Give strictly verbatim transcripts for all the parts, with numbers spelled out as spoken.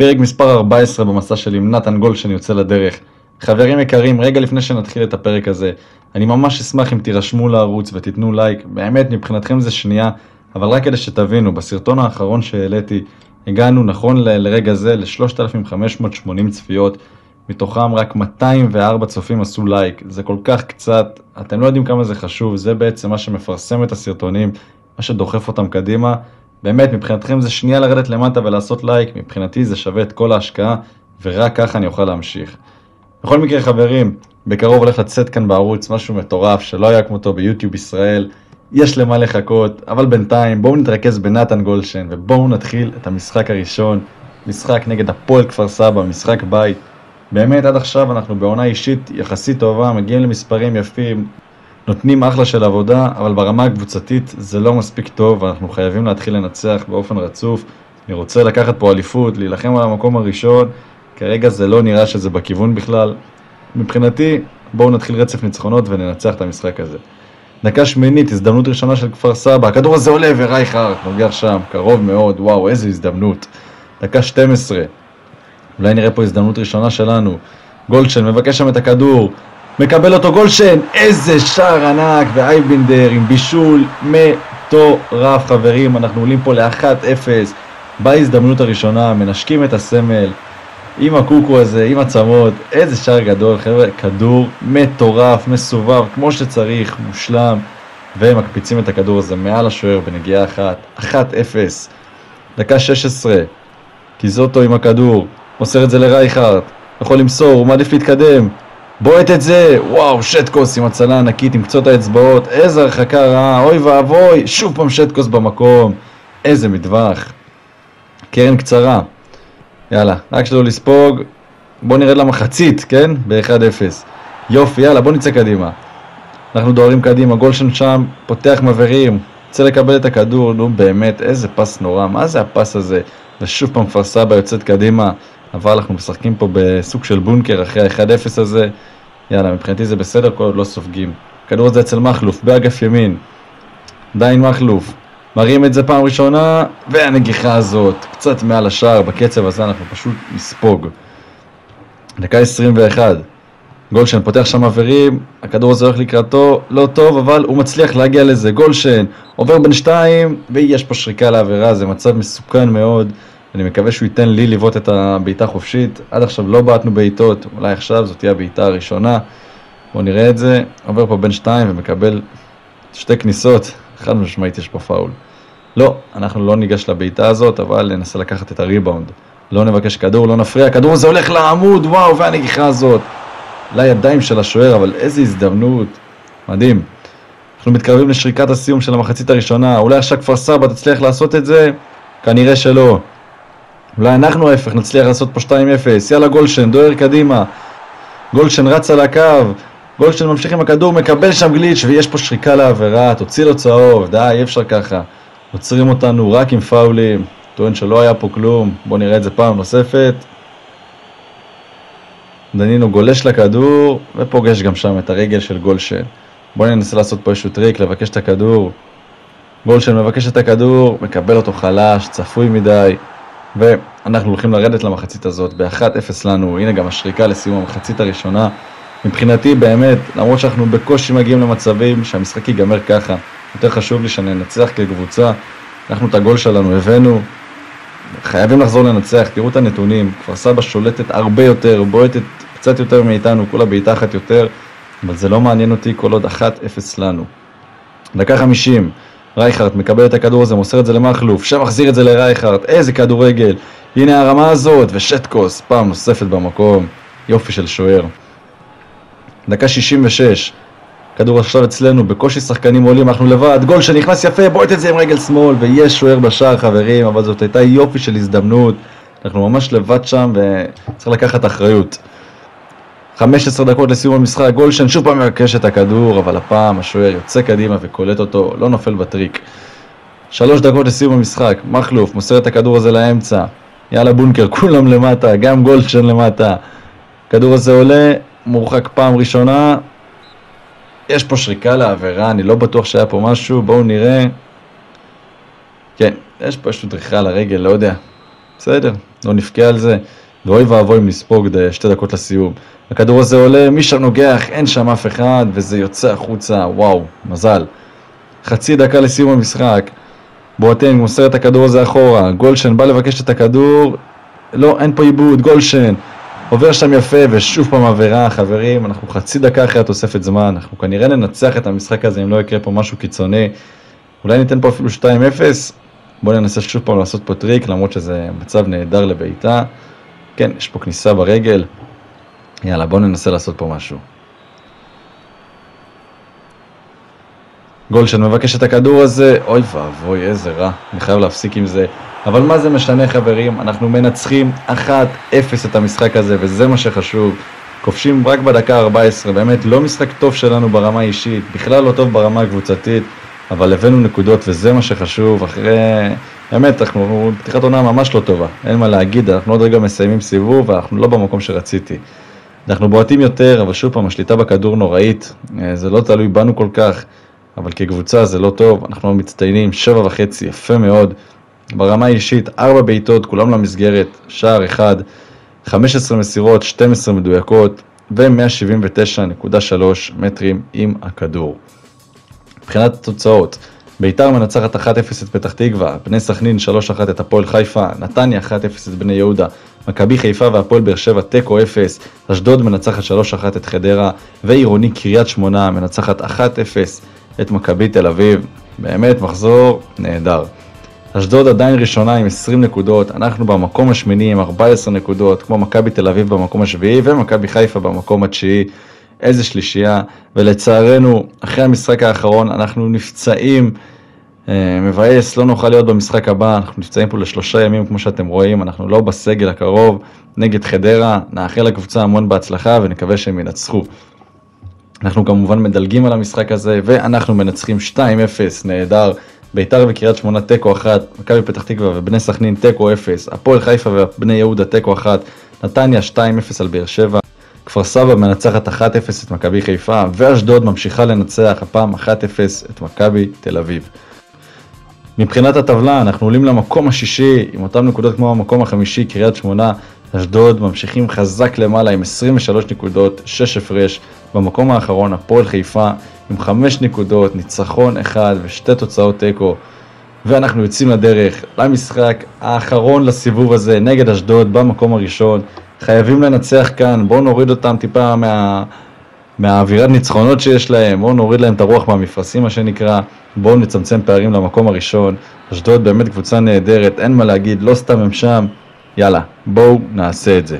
פרק מספר ארבע עשרה במסע שלי עם נתן גולדשטיין יוצא לדרך. חברים יקרים, רגע לפני שנתחיל את הפרק הזה, אני ממש אשמח אם תירשמו לערוץ ותיתנו לייק. באמת, מבחינתכם זה שנייה, אבל רק כדי שתבינו, בסרטון האחרון שהעליתי, הגענו נכון ל- לרגע זה ל-שלושת אלפים חמש מאות ושמונים צפיות, מתוכם רק מאתיים וארבע צופים עשו לייק. זה כל כך קצת, אתם לא יודעים כמה זה חשוב, זה בעצם מה שמפרסם את הסרטונים, מה שדוחף אותם קדימה. באמת, מבחינתכם זה שנייה לרדת למטה ולעשות לייק, מבחינתי זה שווה את כל ההשקעה, ורק ככה אני אוכל להמשיך. בכל מקרה חברים, בקרוב הולך לצאת כאן בערוץ משהו מטורף שלא היה כמותו ביוטיוב ישראל, יש למה לחכות, אבל בינתיים בואו נתרכז בנתן גולדשטיין, ובואו נתחיל את המשחק הראשון, משחק נגד הפועל כפר סבא, משחק בית. באמת עד עכשיו אנחנו בעונה אישית יחסית טובה, מגיעים למספרים יפים, נותנים אחלה של עבודה, אבל ברמה הקבוצתית זה לא מספיק טוב, ואנחנו חייבים להתחיל לנצח באופן רצוף. אני רוצה לקחת פה אליפות, להילחם על המקום הראשון, כרגע זה לא נראה שזה בכיוון בכלל. מבחינתי, בואו נתחיל רצף ניצחונות וננצח את המשחק הזה. דקה שמינית, הזדמנות ראשונה של כפר סבא, הכדור הזה עולה ורייכרד נוגח שם, קרוב מאוד, וואו, איזו הזדמנות. דקה שתים עשרה, אולי נראה פה הזדמנות ראשונה שלנו. גולדשטיין מבקש שם את הכדור, מקבל אותו גולדשטיין, איזה שער ענק, ואייבינדר עם בישול מטורף חברים, אנחנו עולים פה ל-אחת אפס, בהזדמנות הראשונה, מנשקים את הסמל, עם הקוקו הזה, עם הצמות, איזה שער גדול חבר'ה, כדור מטורף, מסובב, כמו שצריך, מושלם, ומקפיצים את הכדור הזה מעל השוער בנגיעה אחת, אחת אפס, דקה שש עשרה, קיזוטו עם הכדור, מוסר את זה לרייכרד, יכול למסור, הוא מעדיף להתקדם, בועט את זה, וואו, שטקוס עם הצלה ענקית, עם קצות האצבעות, איזה הרחקה רעה, אוי ואבוי, שוב פעם שטקוס במקום, איזה מטווח, קרן קצרה, יאללה, רק שלא לספוג, בוא נרד למחצית, כן? ב-אחד אפס, יופי, יאללה, בוא נצא קדימה, אנחנו דוהרים קדימה, גולדשטיין שם, פותח מבהרים, רוצה לקבל את הכדור, נו באמת, איזה פס נורא, מה זה הפס הזה, ושוב פעם כפר סבא יוצאת קדימה, אבל אנחנו משחקים פה בסוג של בונקר אחרי ה-אחד אפס הזה. יאללה, מבחינתי זה בסדר, כל עוד לא סופגים. כדור הזה אצל מחלוף, באגף ימין. עדיין מחלוף. מראים את זה פעם ראשונה, והנגיחה הזאת, קצת מעל השער, בקצב הזה אנחנו פשוט נספוג. דקה עשרים ואחת. גולדשטיין פותח שם מעברים, הכדור הזה הולך לקראתו, לא טוב, אבל הוא מצליח להגיע לזה. גולדשטיין עובר בין שתיים, ויש פה שריקה לעבירה, זה מצב מסוכן מאוד. אני מקווה שהוא ייתן לי לבעוט את הבעיטה חופשית. עד עכשיו לא בעטנו בעיטות, אולי עכשיו זאת תהיה הבעיטה הראשונה. בואו נראה את זה. עובר פה בין שתיים ומקבל שתי כניסות. חד משמעית יש פה פאול. לא, אנחנו לא ניגש לבעיטה הזאת, אבל ננסה לקחת את הריבאונד. לא נבקש כדור, לא נפריע. הכדור הזה הולך לעמוד, וואו, והנגיחה הזאת. לידיים של השוער, אבל איזו הזדמנות. מדהים. אנחנו מתקרבים לשריקת הסיום של המחצית הראשונה. אולי עכשיו כפר סבא תצליח לעשות את זה? כנראה שלא. אולי אנחנו ההפך נצליח לעשות פה שתיים אפס, יאללה גולדשטיין, דוהר קדימה, גולדשטיין רץ על הקו, גולדשטיין ממשיך עם הכדור, מקבל שם גליץ' ויש פה שריקה לעבירה, תוציא לו צהוב, די, אי אפשר ככה, עוצרים אותנו רק עם פאולים, טוען שלא היה פה כלום, בוא נראה את זה פעם נוספת, דנינו גולש לכדור ופוגש גם שם את הרגל של גולדשטיין, בוא ננסה לעשות פה איזשהו טריק, לבקש את הכדור, גולדשטיין מבקש את הכדור, מקבל אותו חלש, צפוי מדי, ואנחנו הולכים לרדת למחצית הזאת ב-אחת אפס לנו, הנה גם השריקה לסיום המחצית הראשונה. מבחינתי באמת, למרות שאנחנו בקושי מגיעים למצבים שהמשחק ייגמר ככה, יותר חשוב לי שננצח כקבוצה, אנחנו את הגול שלנו הבאנו, חייבים לחזור לנצח, תראו את הנתונים, כפר סבא שולטת הרבה יותר, בועטת קצת יותר מאיתנו, כולה בעיטה אחת יותר, אבל זה לא מעניין אותי כל עוד אחת אפס לנו. דקה חמישים, רייכרד מקבל את הכדור הזה, מוסר את זה למחלוף, שם מחזיר את זה לרייכרד, איזה כדורגל, הנה הרמה הזאת, ושטקוס, פעם נוספת במקום, יופי של שוער. דקה שישים ושש, כדור עכשיו אצלנו, בקושי שחקנים עולים, אנחנו לבד, גול שנכנס יפה, בועט את זה עם רגל שמאל, ויש שוער בשער חברים, אבל זאת הייתה יופי של הזדמנות, אנחנו ממש לבד שם, וצריך לקחת אחריות. חמש עשרה דקות לסיום המשחק, גולדשטיין שוב פעם מבקש את הכדור, אבל הפעם השוער יוצא קדימה וקולט אותו, לא נופל בטריק. שלוש דקות לסיום המשחק, מחלוף מוסר את הכדור הזה לאמצע, יאללה בונקר, כולם למטה, גם גולדשטיין למטה. הכדור הזה עולה, מורחק פעם ראשונה, יש פה שריקה לעבירה, אני לא בטוח שהיה פה משהו, בואו נראה. כן, יש פה איזושהי דריכה לרגל, לא יודע. בסדר, לא נפקע על זה, ואוי ואבוי אם נספוג שתי דקות לסיום. הכדור הזה עולה, מי שם נוגח, אין שם אף אחד, וזה יוצא החוצה, וואו, מזל. חצי דקה לסיום המשחק, בואטנג מוסר את הכדור הזה אחורה, גולדשן בא לבקש את הכדור, לא, אין פה עיבוד, גולדשן עובר שם יפה, ושוב פעם עבירה, חברים, אנחנו חצי דקה אחרי התוספת זמן, אנחנו כנראה ננצח את המשחק הזה אם לא יקרה פה משהו קיצוני, אולי ניתן פה אפילו שתיים אפס, בואו ננסה שוב פעם לעשות פה טריק, למרות שזה מצב נהדר לביתה, כן, יש פה כניסה ברגל, יאללה, בואו ננסה לעשות פה משהו. גולדשן מבקש את הכדור הזה, אוי ואבוי, איזה רע, אני חייב להפסיק עם זה. אבל מה זה משנה חברים, אנחנו מנצחים אחת אפס את המשחק הזה, וזה מה שחשוב. כובשים רק בדקה ארבע עשרה, באמת לא משחק טוב שלנו ברמה האישית, בכלל לא טוב ברמה הקבוצתית, אבל הבאנו נקודות וזה מה שחשוב. אחרי, באמת, אנחנו פתיחת עונה ממש לא טובה, אין מה להגיד, אנחנו עוד רגע מסיימים סיבוב, ואנחנו לא במקום שרציתי. אנחנו בועטים יותר, אבל שוב פעם, השליטה בכדור נוראית, זה לא תלוי בנו כל כך, אבל כקבוצה זה לא טוב, אנחנו מצטיינים, שבע וחצי, יפה מאוד. ברמה האישית, ארבע בעיטות, כולם למסגרת, שער אחד, חמש עשרה מסירות, שתים עשרה מדויקות, ו-מאה שבעים ותשע נקודה שלוש מטרים עם הכדור. מבחינת התוצאות, ביתר מנצחת אחת אפס את פתח תקווה, בני סכנין שלוש אחת את הפועל חיפה, נתניה אחת אפס את בני יהודה, מכבי חיפה והפועל באר שבע תיקו אפס, אשדוד מנצחת שלוש אחת את חדרה, ועירוני קריית שמונה מנצחת אחת אפס את מכבי תל אביב. באמת מחזור נהדר. אשדוד עדיין ראשונה עם עשרים נקודות, אנחנו במקום השמיני עם ארבע עשרה נקודות, כמו מכבי תל אביב במקום השביעי ומכבי חיפה במקום התשיעי. איזה שלישייה, ולצערנו אחרי המשחק האחרון אנחנו נפצעים, מבאס, לא נוכל להיות במשחק הבא, אנחנו נפצעים פה לשלושה ימים כמו שאתם רואים, אנחנו לא בסגל הקרוב נגד חדרה, נאחל לקבוצה המון בהצלחה ונקווה שהם ינצחו. אנחנו כמובן מדלגים על המשחק הזה ואנחנו מנצחים שתיים אפס, נהדר. ביתר וקריית שמונה תיקו אחת, מכבי פתח תקווה ובני סכנין תיקו אפס, הפועל חיפה ובני יהודה תיקו אחת, נתניה שתיים אפס על באר שבע, כפר סבא מנצחת אחת אפס את מכבי חיפה, ואשדוד ממשיכה לנצח הפעם אחת אפס את מכבי תל אביב. מבחינת הטבלה אנחנו עולים למקום השישי עם אותם נקודות כמו המקום החמישי קריית שמונה, אשדוד ממשיכים חזק למעלה עם עשרים ושלוש נקודות, שש הפרש. במקום האחרון הפועל חיפה עם חמש נקודות, ניצחון אחד ושתי תוצאות תיקו, ואנחנו יוצאים לדרך למשחק האחרון לסיבוב הזה נגד אשדוד במקום הראשון. חייבים לנצח כאן, בואו נוריד אותם טיפה מה... מהאווירת ניצחונות שיש להם, בואו נוריד להם את הרוח מהמפרשים מה שנקרא, בואו נצמצם פערים למקום הראשון. אשדוד באמת קבוצה נהדרת, אין מה להגיד, לא סתם הם שם, יאללה, בואו נעשה את זה.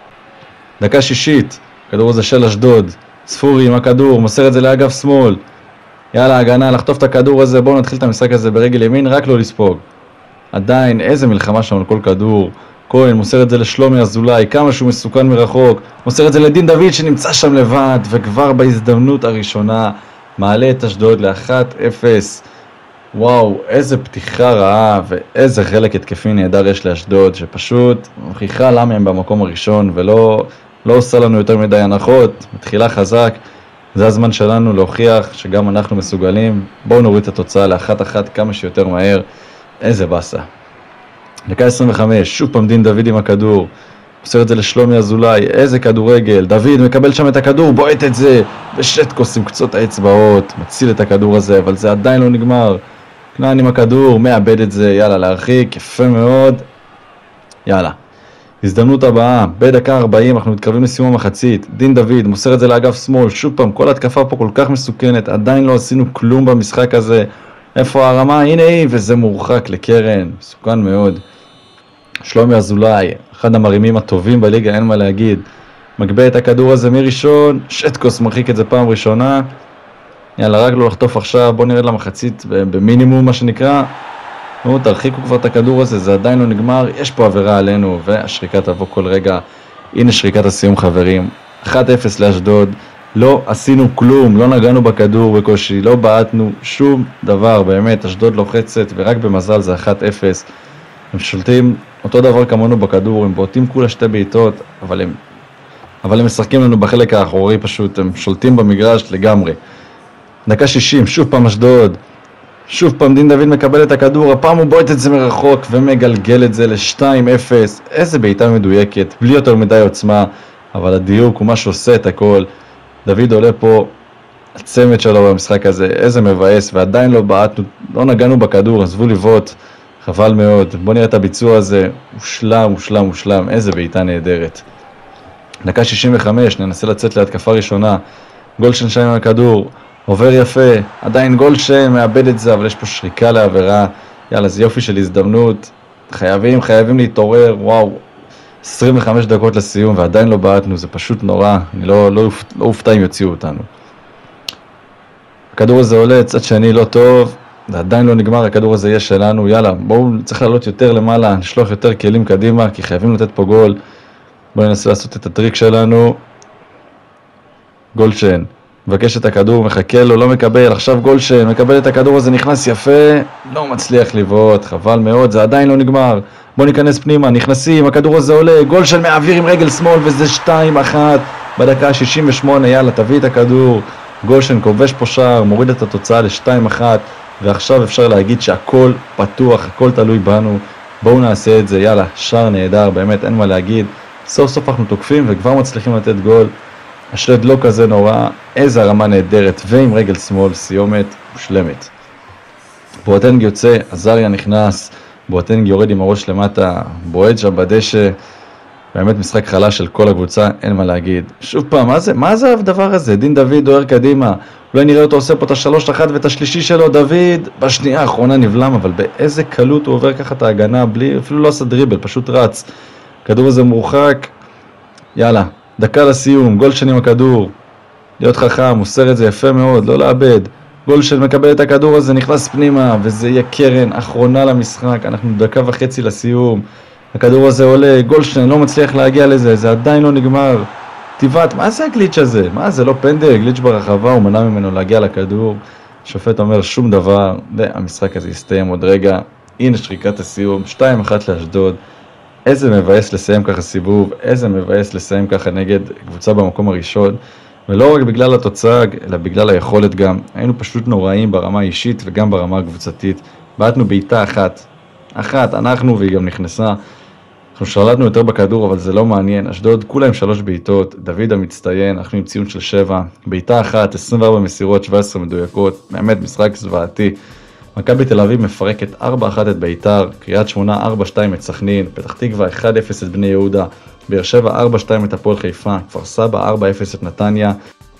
דקה שישית, כדור הזה של אשדוד, ספורי עם הכדור, מוסר את זה לאגף שמאל, יאללה הגנה, לחטוף את הכדור הזה, בואו נתחיל את המשחק הזה ברגל ימין, רק לא לספוג. עדיין, איזה מלחמה שם על כל כדור, כהן מוסר את זה לשלומי אזולאי, כמה שהוא מסוכן מרחוק, מוסר את זה לדין דוד שנמצא שם לבד, וכבר בהזדמנות הראשונה מעלה את אשדוד ל-אחת אפס. וואו, איזה פתיחה רעה ואיזה חלק התקפי נהדר יש לאשדוד, שפשוט מוכיחה למה הם במקום הראשון ולא לא עושה לנו יותר מדי הנחות, מתחילה חזק. זה הזמן שלנו להוכיח שגם אנחנו מסוגלים. בואו נוריד את התוצאה לאחת אחת כמה שיותר מהר. איזה בסה. דקה עשרים וחמש, שוב פעם דין דוד עם הכדור, עושה את זה לשלומי אזולאי, איזה כדורגל, דוד מקבל שם את הכדור, בועט את זה, ושטקוס עם קצות האצבעות, מציל את הכדור הזה, אבל זה עדיין לא נגמר. כנען עם הכדור, מאבד את זה, יאללה להרחיק, יפה מאוד, יאללה. הזדמנות הבאה, בדקה ארבעים, אנחנו מתקרבים לסיום המחצית, דין דוד מוסר את זה לאגף שמאל, שוב פעם, כל התקפה פה כל כך מסוכנת, עדיין לא עשינו כלום במשחק הזה, איפה הרמה? הנה היא, וזה מורחק לקרן, מסוכן מאוד. שלומי אזולאי, אחד המרימים הטובים בליגה, אין מה להגיד, מגבה את הכדור הזה מראשון, שטקוס מרחיק את זה פעם ראשונה, יאללה רק לא לחטוף עכשיו, בוא נרד למחצית במינימום מה שנקרא, נו, תרחיקו כבר את הכדור הזה, זה עדיין לא נגמר, יש פה עבירה עלינו, והשריקה תבוא כל רגע, הנה שריקת הסיום חברים, אחת אפס לאשדוד, לא עשינו כלום, לא נגענו בכדור בקושי, לא בעטנו שום דבר, באמת, אשדוד לוחצת ורק במזל זה אחת אפס, הם שולטים אותו דבר כמונו בכדור, הם בועטים כולה שתי בעיטות, אבל הם, אבל הם משחקים לנו בחלק האחורי פשוט, הם שולטים במגרש לגמרי. דקה שישים, שוב פעם אשדוד, שוב פעם דין דוד מקבל את הכדור, הפעם הוא בועט את זה מרחוק ומגלגל את זה ל-שתיים אפס. איזה בעיטה מדויקת, בלי יותר מדי עוצמה, אבל הדיוק הוא מה שעושה את הכל. דוד עולה פה, הצמד שלו במשחק הזה, איזה מבאס, ועדיין לא בעטנו, לא נגענו בכדור, עזבו לבעוט, חבל מאוד. בוא נראה את הביצוע הזה, מושלם, מושלם, מושלם, איזה בעיטה נהדרת. דקה שישים וחמש, ננסה לצאת להתקפה ראשונה, גולדשטיין שם עם הכדור, עובר יפה, עדיין גולדשטיין מאבד את זה, אבל יש פה שריקה לעבירה. יאללה, זה יופי של הזדמנות, חייבים, חייבים להתעורר, וואו, עשרים וחמש דקות לסיום ועדיין לא בעטנו, זה פשוט נורא, אני לא, לא, לא אופתע אם יוציאו אותנו. הכדור הזה עולה, צד שני לא טוב, זה עדיין לא נגמר, הכדור הזה יהיה שלנו, יאללה, בואו צריך לעלות יותר למעלה, נשלוח יותר כלים קדימה, כי חייבים לתת פה גול. בואו ננסה לעשות את הטריק שלנו. גולדשטיין, מבקש את הכדור, מחכה לו, לא מקבל, עכשיו גולדשטיין, מקבל את הכדור הזה, נכנס יפה, לא מצליח לבעוט, חבל מאוד, זה עדיין לא נגמר. בואו ניכנס פנימה, נכנסים, הכדור הזה עולה, גולדשטיין מעביר עם רגל שמאל, וזה שתיים אחת בדקה שישים ושמונה, יאללה, תביא את הכדור. גולדשטיין כובש פה שער, מוריד את התוצאה ל-שתיים אחת, ועכשיו אפשר להגיד שהכל פתוח, הכל תלוי בנו. בואו נעשה את זה, יאללה, שער נהדר, באמת אין מה להגיד. סוף סוף אנחנו תוקפים וכבר מצליחים לתת גול. השלד לא כזה נורא, איזה הרמה נהדרת, ועם רגל שמאל, סיומת מושלמת. בואטנג יוצא, עזריה נכנס, בואטנג יורד עם הראש למטה, בועט שם בדשא. באמת משחק חלש של כל הקבוצה, אין מה להגיד. שוב פעם, מה זה, מה זה הדבר הזה? דין דוד דוהר קדימה, אולי נראה אותו עושה פה את השלוש אחת ואת השלישי שלו, דוד בשנייה האחרונה נבלם, אבל באיזה קלות הוא עובר ככה את ההגנה, בלי, אפילו לא עשה דריבל, פשוט רץ. הכדור הזה מורחק, יאללה, דקה לסיום, גולדשטיין עם הכדור, להיות חכם, מוסר את זה יפה מאוד, לא לאבד. גולדשטיין מקבל את הכדור הזה, נכנס פנימה, וזה יהיה קרן אחרונה למשחק, אנחנו דקה וחצי לסיום. הכדור הזה עולה, גולדשטיין לא מצליח להגיע לזה, זה עדיין לא נגמר. טבעת, מה זה הגליץ' הזה? מה זה לא פנדל, גליץ' ברחבה, הוא מנע ממנו להגיע לכדור. השופט אומר שום דבר, והמשחק הזה יסתיים עוד רגע. הנה שריקת הסיום, שתיים אחת לאשדוד. איזה מבאס לסיים ככה סיבוב, איזה מבאס לסיים ככה נגד קבוצה במקום הראשון. ולא רק בגלל התוצאה, אלא בגלל היכולת גם. היינו פשוט נוראים ברמה האישית וגם ברמה הקבוצתית. בעטנו בעיטה אחת. אחת, אנחנו והיא גם נכנסה. אנחנו שלטנו יותר בכדור, אבל זה לא מעניין. אשדוד, כולה עם שלוש בעיטות, דוד המצטיין, אנחנו עם ציון של שבע. בעיטה אחת, עשרים וארבע מסירות, שבע עשרה מדויקות. באמת משחק זוועתי. מכבי תל אביב מפרקת ארבע אחת את ביתר, קריית שמונה ארבע שתיים את סכנין, פתח תקווה אחד אפס את בני יהודה, באר שבע ארבע שתיים את הפועל חיפה, כפר סבא ארבע אפס את נתניה,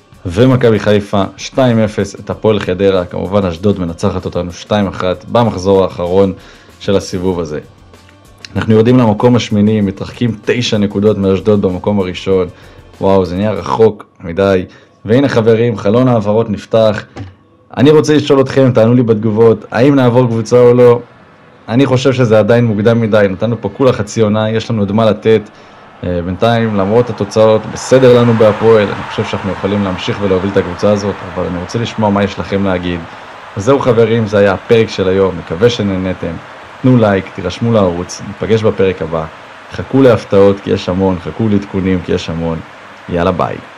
ומכבי חיפה שתיים אפס את הפועל חדרה. כמובן אשדוד מנצחת אותנו שתיים אחת במחזור האחרון של הסיבוב הזה. אנחנו יורדים למקום השמיני, מתרחקים תשע נקודות מאשדוד במקום הראשון. וואו, זה נהיה רחוק מדי. והנה חברים, חלון העברות נפתח. אני רוצה לשאול אתכם, תענו לי בתגובות, האם נעבור קבוצה או לא? אני חושב שזה עדיין מוקדם מדי, נתנו פה כולה חצי עונה, יש לנו עוד מה לתת. בינתיים, למרות התוצאות, בסדר לנו בהפועל, אני חושב שאנחנו יכולים להמשיך ולהוביל את הקבוצה הזאת, אבל אני רוצה לשמוע מה יש לכם להגיד. אז זהו חברים, זה היה הפרק של היום, מקווה שנהנתם. תנו לייק, תירשמו לערוץ, ניפגש בפרק הבא. חכו להפתעות כי יש המון, חכו לעדכונים כי יש המון. יאללה ביי.